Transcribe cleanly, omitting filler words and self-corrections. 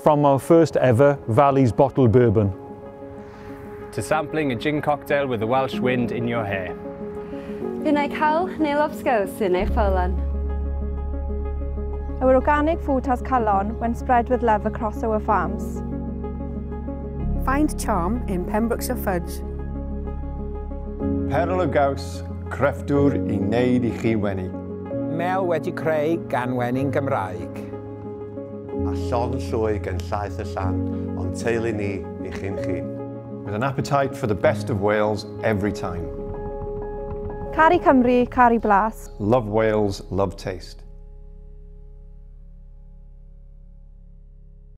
from our first ever Valley's bottled bourbon, to sampling a gin cocktail with the Welsh wind in your hair. Fi'n ei cael neu lobscows sy'n eich ffylan. Our organic food has calon when spread with love across our farms. Find charm in Pembrokeshire fudge. Perl o gaws, crefftwr I wneud I chi wenu. Mel wedi creu gan wenin Gymraeg. A llon llwy gan llaeth y llan, ond teulu ni I chi'n chi. With an appetite for the best of Wales every time. Caru Cymru, caru Blas. Love Wales, love taste.